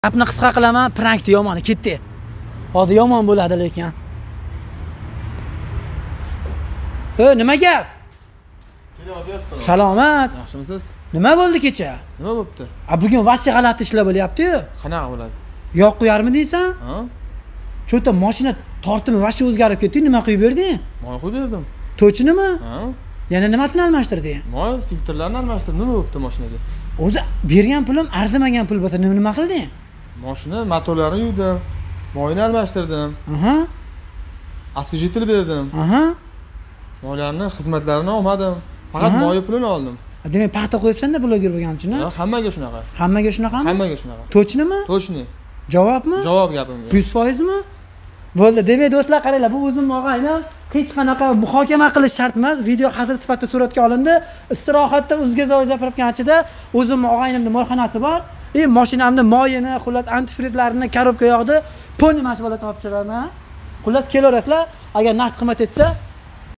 Gapni qisqa qilaman, prankni yomoni ketdi. Hozir yomon bo'ladi lekin. Nima gap? Salomat. Yaxshimisiz? Nima bo'ldi kecha? Nima bo'pti? Bugun vaqti g'alati ishlar bo'lyapti-yu. Qanaqa bo'ladi? Yo'q qo'yarmi deysan? Ha? Cho'ta mashina tortimi vaqti o'zgarib ketdi. Nima quyib berding? Moy qo'yib berdim. To'chinimi? Ha? Yana nimasini almashtirding? Moy filtrlarni almashtirdim. Nima bo'pti mashinaga? O'zi bergan pulim arzimagan pul bo'lsa nima qilding? Mashina motorlarini yuvdim. Moyni almashtirdim. Aha. Освежитель berdim. Aha. Moylarni xizmatlarini olmadim. Faqat moy pulini oldim. Demak, paxta qo'yibsan-da bloger bo'lganchini? Yo'q, hammaga shunaqa. Hammaga shunaqami? Hammaga shunaqa. To'chnimi? To'chni. Javobmi? Javob gapimga. 100%mi? Bo'ldi. Demak, do'stlar, qaranglar, bu o'zim og'ayni hech qanaqa muhokama qilish shart emas. Video hazır sifatida suratga olindi. Istirohatda o'zga-zoy gapirayotganchida o'zim og'aynimning moyxonasi bor. Mashinamni moyini, xullas antifrizlarini korobka yoqdi. Poni mashg'ulot topshiraman. Xullas kelaverasizlar. Agar naqd qimmat etsa,